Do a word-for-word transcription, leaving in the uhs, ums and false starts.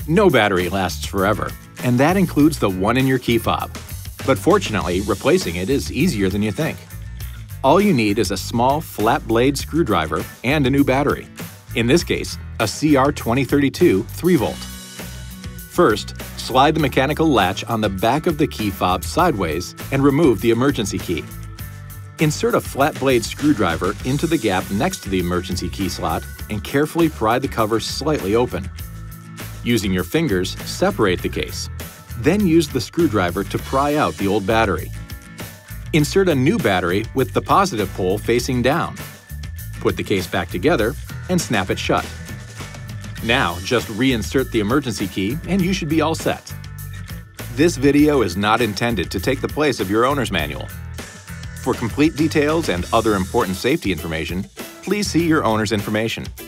No battery lasts forever, and that includes the one in your key fob. But fortunately, replacing it is easier than you think. All you need is a small, flat blade screwdriver and a new battery. In this case, a C R twenty thirty-two three volt. First, slide the mechanical latch on the back of the key fob sideways and remove the emergency key. Insert a flat blade screwdriver into the gap next to the emergency key slot and carefully pry the cover slightly open. Using your fingers, separate the case. Then use the screwdriver to pry out the old battery. Insert a new battery with the positive pole facing down. Put the case back together and snap it shut. Now, just reinsert the emergency key and you should be all set. This video is not intended to take the place of your owner's manual. For complete details and other important safety information, please see your owner's information.